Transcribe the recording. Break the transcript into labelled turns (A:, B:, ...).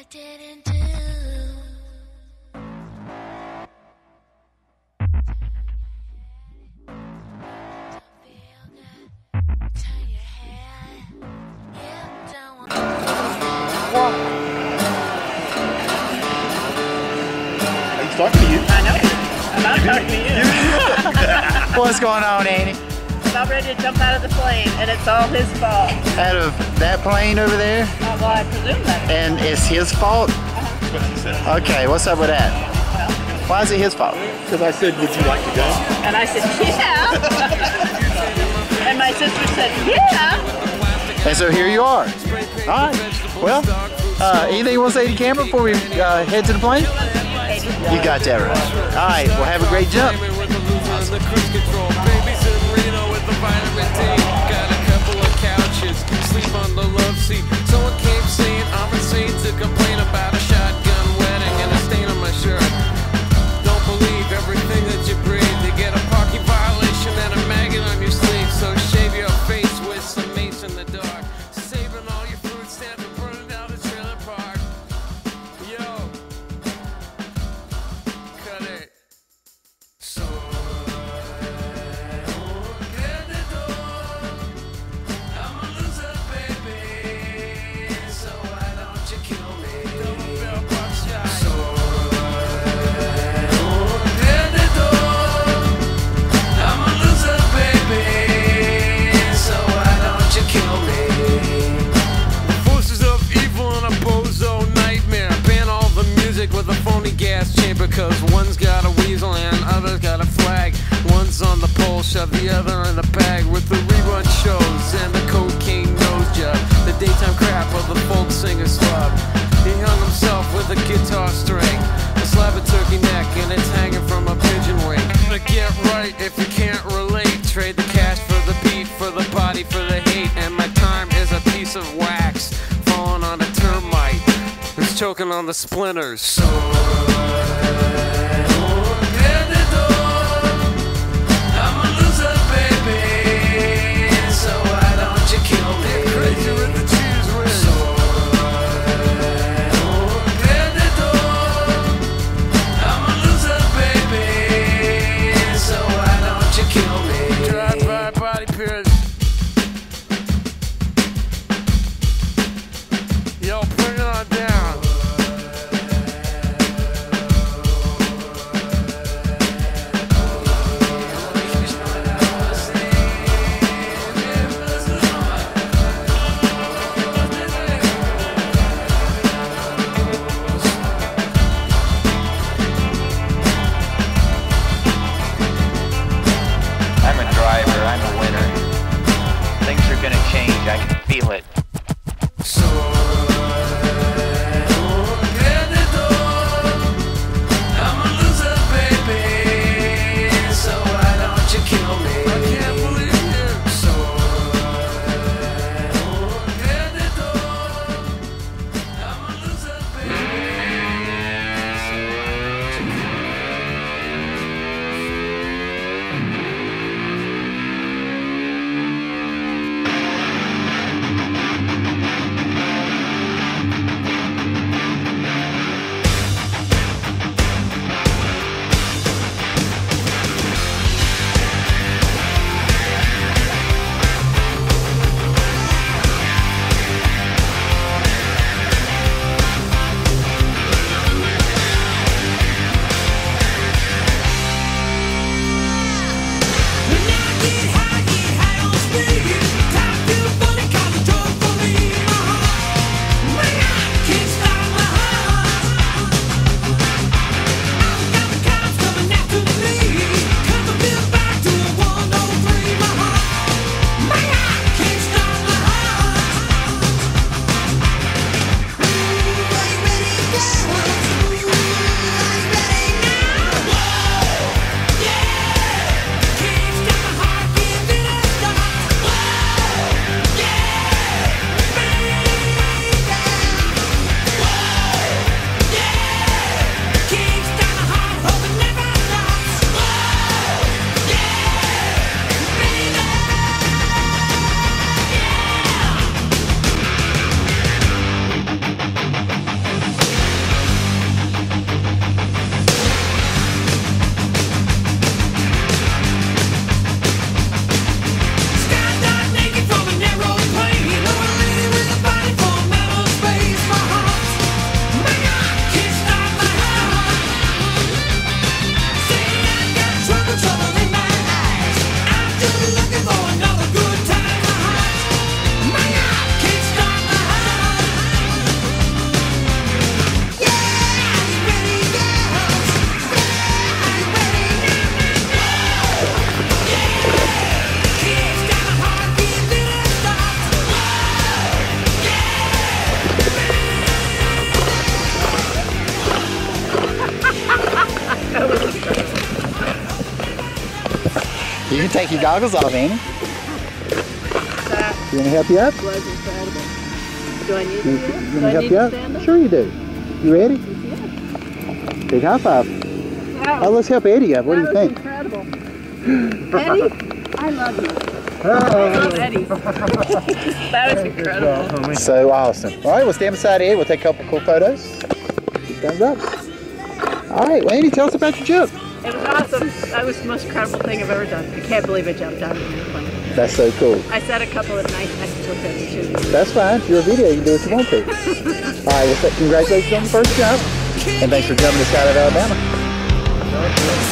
A: didn't do.
B: He's talking to you.
C: I know. I'm not talking to you.
B: What's going on, Annie?
C: I'm about ready to jump out of the plane, and it's all his fault.
B: Out of that plane over there?
C: Well, I presume that.
B: And it's his fault?
D: That's what she said.
B: Okay, what's up with that?
C: Well,
B: Why is it his fault?
D: Because I said, would you like to go?
C: and I said, yeah. And my sister said, yeah.
B: And so here you are. All right. Well, anything you want to say to the camera before we head to the plane? You got that right. All right. Well, have a great jump.
E: Got a couple of couches, sleep on the love seat. Someone came saying I'm insane to complain about a shotgun wedding and a stain on my shirt. Don't believe everything that you breathe. You get a parking violation and a maggot on your sleeve. So shave your face with some mace in the dark. Saving all your food stamps and burning down the trailer park. Yo, cut it. So with a phony gas chamber, cause one's got a weasel and other's got a flag. One's on the pole, shove the other in the bag with the rerun shows and the cocaine nose job. The daytime crap of the folk singer's love. He hung himself with a guitar string, a slab of turkey neck, and it's hanging from a pigeon wing. But get right if you can't relate. Trade the cash for the beat, for the body, for the hate. And my time is a piece of wax falling on a termite. It's choking on the splinters. So I'm a loser, baby. So why don't you kill me? Get crazy with the cheese whiz. So I'm a loser, baby. So why don't you kill me? Drive by body pierce. Yo, bring it on down.
B: You can take your goggles off, Annie.
C: That
B: You want me to help you up?
C: was incredible. Do I need
B: You
C: to?
B: want
C: Do
B: me to
C: I
B: help
C: need
B: you
C: to
B: up?
C: stand up?
B: Sure you do. You ready?
C: Yeah.
B: Big high five.
C: Wow.
B: Oh, let's help Eddie up. What do you
C: That was
B: think?
C: incredible. Eddie, I love you. I love Eddie. That was incredible.
B: So awesome. All right, we'll stand beside Ed. We'll take a couple cool photos. Thumbs up. All right, well, Andy, tell us about your jump.
C: It was awesome. That was the most incredible thing I've ever done. I can't believe I jumped out of the airplane.
B: That's so cool.
C: I said a couple of nice technical tips too.
B: That's fine. It's your video. You can do what you want to. All right, well, congratulations on the first jump. And thanks for jumping us out of Alabama.